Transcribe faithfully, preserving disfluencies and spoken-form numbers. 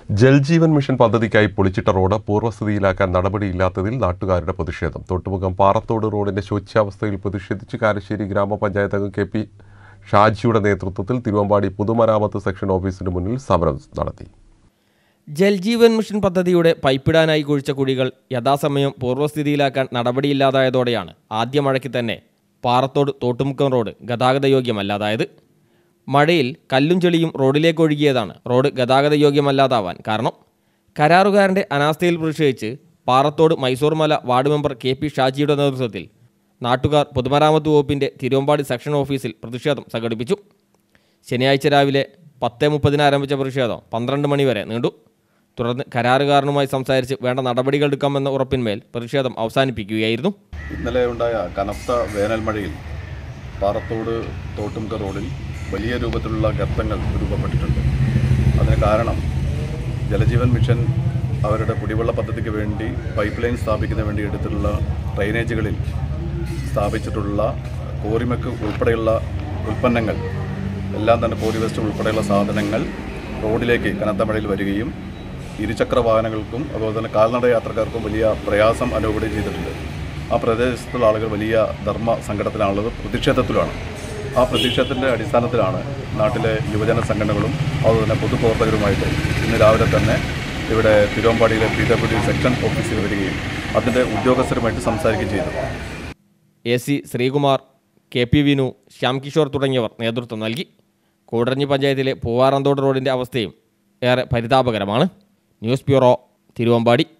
Jal Jeevan mission പദ്ധതിക്കായി പൊളിച്ചിട്ട road പൂർവ്വസ്ഥിതിയിലാക്കാൻ നടപടിയില്ലാത്തതിൽ നാട്ടുകാരുടെ പ്രതിഷേധം. തൊട്ടുമുഖം പാറത്തോട് റോഡിന്റെ ശോച്യാവസ്ഥയിൽ പ്രതിഷേധിച്ച് കാരശ്ശേരി ഗ്രാമപഞ്ചായത്ത് അംഗം കെ പി ഷാജിയുടെ നേതൃത്വത്തിൽ തിരുവമ്പാടി പൊതുമരാമത്ത് സെക്ഷൻ ഓഫീസിന് മുന്നിൽ സമരം നടത്തി. ജൽജീവൻ മിഷൻ പദ്ധതിയുടെ പൈപ്പിടാനായി കുഴിച്ച കുഴികൾ യഥാസമയം പൂർവ്വസ്ഥിതിയിലാക്കാൻ നടപടിയില്ലാതായതോടെയാണ് ആദ്യ മഴയ്ക്ക് തന്നെ പാറത്തോട് തോട്ടുമുക്കം റോഡ് ഗതാഗതയോഗ്യമല്ലാതായത്. മഴയിൽ കല്ലും ചെളിയും റോഡിലേക്ക് ഒഴുകിയതാണ് റോഡ് ഗതാഗതയോഗ്യമല്ലാതാവാൻ കാരണം. കരാറുകാരൻ്റെ അനാസ്ഥയിൽ പ്രതിഷേധിച്ച് പാറത്തോട് മൈസൂർ മല വാർഡ് മെമ്പർ കെ പി ഷാജിയുടെ നേതൃത്വത്തിൽ നാട്ടുകാർ പൊതുമരാമത്ത് വകുപ്പിൻ്റെ തിരുവമ്പാടി സെക്ഷൻ ഓഫീസിൽ പ്രതിഷേധം സംഘടിപ്പിച്ചു. ശനിയാഴ്ച രാവിലെ പത്ത് മുപ്പതിന് ആരംഭിച്ച പ്രതിഷേധം പന്ത്രണ്ട് മണിവരെ നീണ്ടു. തുടർന്ന് കരാറുകാരനുമായി സംസാരിച്ച് വേണ്ട നടപടികൾ എടുക്കാമെന്ന ഉറപ്പിന്മേൽ പ്രതിഷേധം അവസാനിപ്പിക്കുകയായിരുന്നു. ഇന്നലെ ഉണ്ടായ കനത്ത വേനൽ മഴയിൽ പാറത്തോട് തോട്ടുമുക്ക റോഡിൽ വലിയ രൂപത്തിലുള്ള ഗർത്തങ്ങൾ രൂപപ്പെട്ടിട്ടുണ്ട്. അതിന് കാരണം ജലജീവൻ മിഷൻ അവരുടെ കുടിവെള്ള പദ്ധതിക്ക് വേണ്ടി പൈപ്പ് ലൈൻ സ്ഥാപിക്കുന്നതിന് വേണ്ടി എടുത്തിട്ടുള്ള ഡ്രെയിനേജുകളിൽ സ്ഥാപിച്ചിട്ടുള്ള കോറിമക്ക് ഉൾപ്പെടെയുള്ള ഉൽപ്പന്നങ്ങൾ എല്ലാം തന്നെ കോറി വേസ്റ്റ് ഉൾപ്പെടെയുള്ള സാധനങ്ങൾ റോഡിലേക്ക് കനത്ത മഴയിൽ വരികയും ഇരുചക്ര വാഹനങ്ങൾക്കും അതുപോലെ തന്നെ കാൽനട യാത്രക്കാർക്കും വലിയ പ്രയാസം അനുഭവപ്പെടുകയും ചെയ്തിട്ടുണ്ട്. ആ പ്രദേശത്തുള്ള ആളുകൾ വലിയ ധർമ്മ സങ്കടത്തിലാണുള്ളത്, പ്രതിഷേധത്തിലാണ്. ആ പ്രതിഷേധത്തിൻ്റെ അടിസ്ഥാനത്തിലാണ് നാട്ടിലെ യുവജന സംഘടനകളും അതുപോലെ തന്നെ പൊതുപ്രവർത്തകരുമായിട്ട് ഇന്ന് രാവിലെ തന്നെ ഇവിടെ തിരുവമ്പാടിയിലെ പി ഡബ്ല്യു ഡി സെക്ഷൻ ഓഫീസിൽ വരികയും അതിൻ്റെ ഉദ്യോഗസ്ഥരുമായിട്ട് സംസാരിക്കുകയും ചെയ്തു. A C Sreekumar, K P Vinu, Shyam Kishore തുടങ്ങിയവർ നേതൃത്വം നൽകി. കൂടരഞ്ഞി പഞ്ചായത്തിലെ പൂവാറന്തോട് റോഡിൻ്റെ അവസ്ഥയും ഏറെ പരിതാപകരമാണ്. News bureau, Thiruvambady.